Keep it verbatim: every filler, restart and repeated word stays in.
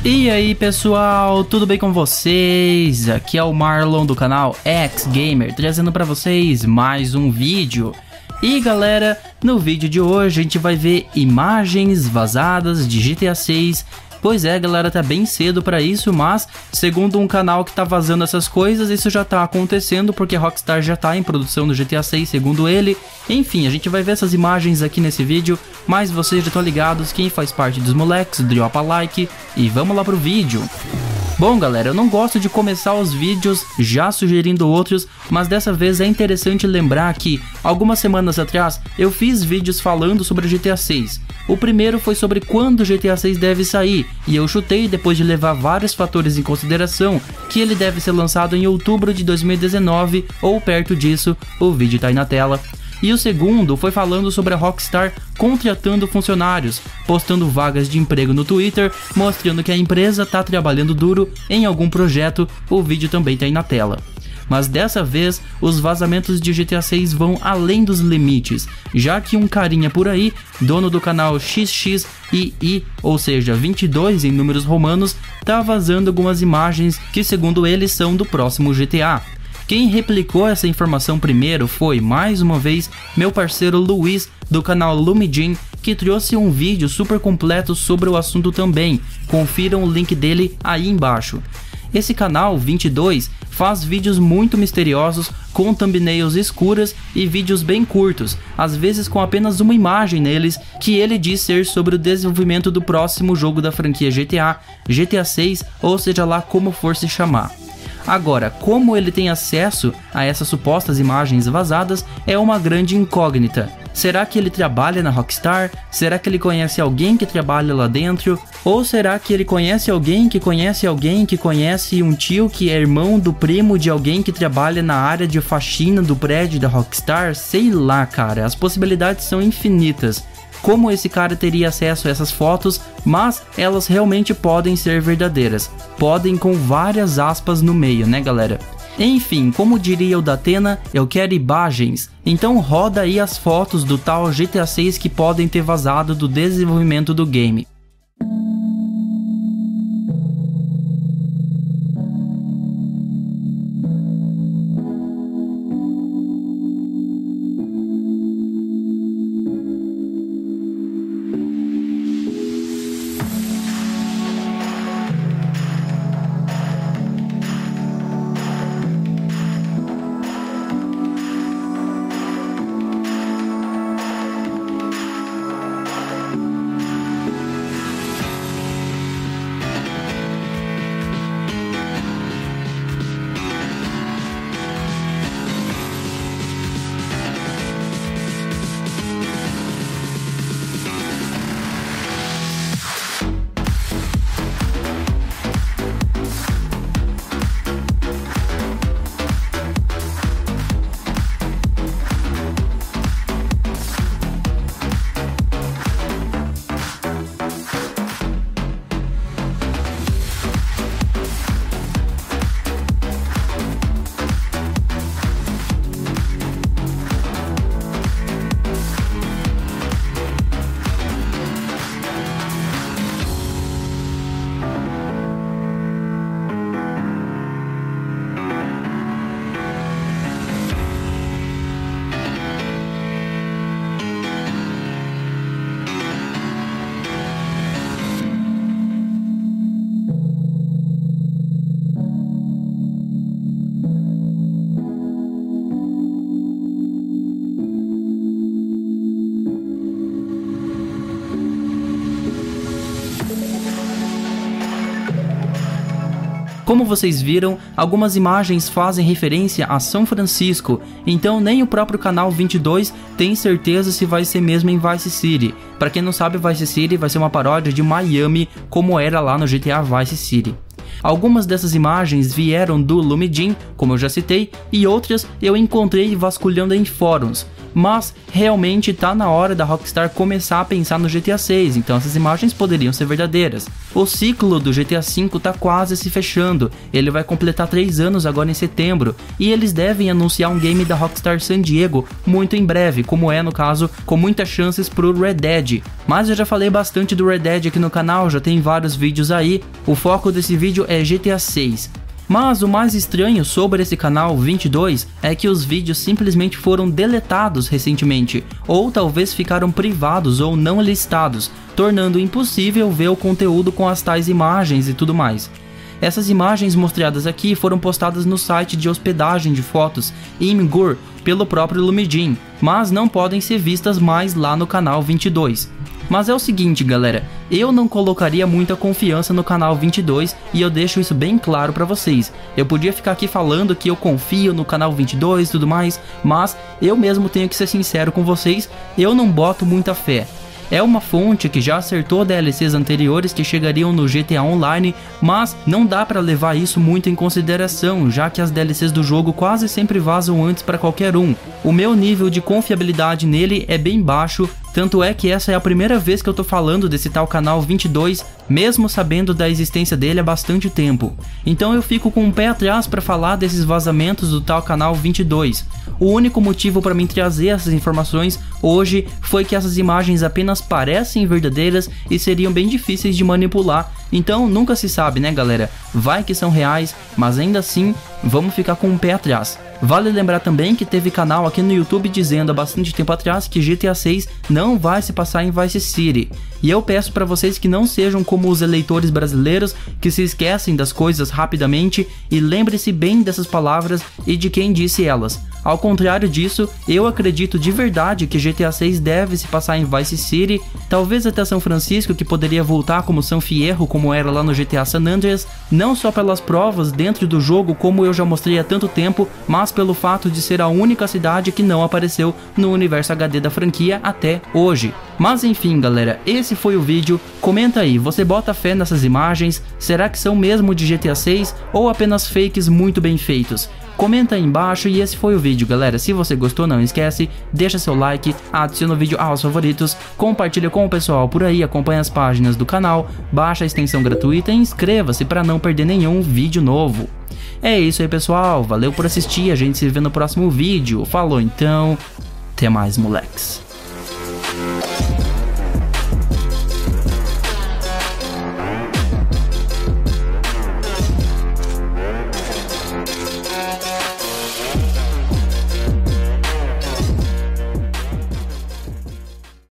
E aí pessoal, tudo bem com vocês? Aqui é o Marlon do canal X Gamer, trazendo pra vocês mais um vídeo. E galera, no vídeo de hoje a gente vai ver imagens vazadas de G T A seis. Pois é galera, tá bem cedo pra isso, mas segundo um canal que tá vazando essas coisas, isso já tá acontecendo porque a Rockstar já tá em produção do G T A seis, segundo ele. Enfim, a gente vai ver essas imagens aqui nesse vídeo, mas vocês já estão ligados, quem faz parte dos moleques, dropa like e vamos lá pro vídeo. Bom galera, eu não gosto de começar os vídeos já sugerindo outros, mas dessa vez é interessante lembrar que algumas semanas atrás eu fiz vídeos falando sobre o G T A seis. O primeiro foi sobre quando o G T A seis deve sair, e eu chutei depois de levar vários fatores em consideração que ele deve ser lançado em outubro de dois mil e dezenove ou perto disso, o vídeo tá aí na tela. E o segundo foi falando sobre a Rockstar contratando funcionários, postando vagas de emprego no Twitter, mostrando que a empresa tá trabalhando duro em algum projeto, o vídeo também tá aí na tela. Mas dessa vez, os vazamentos de G T A seis vão além dos limites, já que um carinha por aí, dono do canal X X I I, ou seja, vinte e dois em números romanos, tá vazando algumas imagens que segundo ele são do próximo G T A. Quem replicou essa informação primeiro foi, mais uma vez, meu parceiro Luiz, do canal Lumidin, que trouxe um vídeo super completo sobre o assunto também. Confiram o link dele aí embaixo. Esse canal, vinte e dois, faz vídeos muito misteriosos, com thumbnails escuras e vídeos bem curtos, às vezes com apenas uma imagem neles, que ele diz ser sobre o desenvolvimento do próximo jogo da franquia G T A, G T A seis, ou seja lá como for se chamar. Agora, como ele tem acesso a essas supostas imagens vazadas é uma grande incógnita. Será que ele trabalha na Rockstar? Será que ele conhece alguém que trabalha lá dentro? Ou será que ele conhece alguém que conhece alguém que conhece um tio que é irmão do primo de alguém que trabalha na área de faxina do prédio da Rockstar? Sei lá, cara, as possibilidades são infinitas. Como esse cara teria acesso a essas fotos, mas elas realmente podem ser verdadeiras. Podem com várias aspas no meio, né galera? Enfim, como diria o Datena, eu quero imagens. Então roda aí as fotos do tal G T A seis que podem ter vazado do desenvolvimento do game. Como vocês viram, algumas imagens fazem referência a São Francisco, então nem o próprio canal vinte e dois tem certeza se vai ser mesmo em Vice City. Para quem não sabe, Vice City vai ser uma paródia de Miami, como era lá no G T A Vice City. Algumas dessas imagens vieram do Lumidin, como eu já citei, e outras eu encontrei vasculhando em fóruns. mas realmente tá na hora da Rockstar começar a pensar no G T A seis, então essas imagens poderiam ser verdadeiras. O ciclo do G T A cinco tá quase se fechando, ele vai completar três anos agora em setembro, e eles devem anunciar um game da Rockstar San Diego muito em breve, como é no caso, com muitas chances pro Red Dead. Mas eu já falei bastante do Red Dead aqui no canal, já tem vários vídeos aí, o foco desse vídeo é G T A seis. Mas o mais estranho sobre esse canal vinte e dois é que os vídeos simplesmente foram deletados recentemente, ou talvez ficaram privados ou não listados, tornando impossível ver o conteúdo com as tais imagens e tudo mais. Essas imagens mostradas aqui foram postadas no site de hospedagem de fotos Imgur pelo próprio Lumidin, mas não podem ser vistas mais lá no canal vinte e dois. Mas é o seguinte, galera, eu não colocaria muita confiança no canal vinte e dois e eu deixo isso bem claro pra vocês. Eu podia ficar aqui falando que eu confio no canal vinte e dois e tudo mais, mas eu mesmo tenho que ser sincero com vocês, eu não boto muita fé. É uma fonte que já acertou D L Cs anteriores que chegariam no G T A Online, mas não dá pra levar isso muito em consideração, já que as D L Cs do jogo quase sempre vazam antes pra qualquer um. O meu nível de confiabilidade nele é bem baixo, tanto é que essa é a primeira vez que eu tô falando desse tal canal vinte e dois, mesmo sabendo da existência dele há bastante tempo. Então eu fico com um pé atrás para falar desses vazamentos do tal canal vinte e dois. O único motivo para mim trazer essas informações hoje foi que essas imagens apenas parecem verdadeiras e seriam bem difíceis de manipular. Então nunca se sabe, né, galera? Vai que são reais, mas ainda assim vamos ficar com um pé atrás. Vale lembrar também que teve canal aqui no YouTube dizendo há bastante tempo atrás que G T A seis não vai se passar em Vice City. E eu peço para vocês que não sejam como os eleitores brasileiros que se esquecem das coisas rapidamente e lembre-se bem dessas palavras e de quem disse elas. Ao contrário disso, eu acredito de verdade que G T A seis deve se passar em Vice City, talvez até São Francisco, que poderia voltar como São Fierro, como era lá no G T A San Andreas, não só pelas provas dentro do jogo, como eu já mostrei há tanto tempo, mas pelo fato de ser a única cidade que não apareceu no universo H D da franquia até hoje. Mas enfim, galera, esse foi o vídeo. Comenta aí, você bota fé nessas imagens? Será que são mesmo de G T A seis ou apenas fakes muito bem feitos? Comenta aí embaixo e esse foi o vídeo, galera. Se você gostou, não esquece, deixa seu like, adiciona o vídeo aos favoritos, compartilha com o pessoal por aí, acompanha as páginas do canal, baixa a extensão gratuita e inscreva-se para não perder nenhum vídeo novo. É isso aí, pessoal, valeu por assistir, a gente se vê no próximo vídeo. Falou então, até mais, moleques.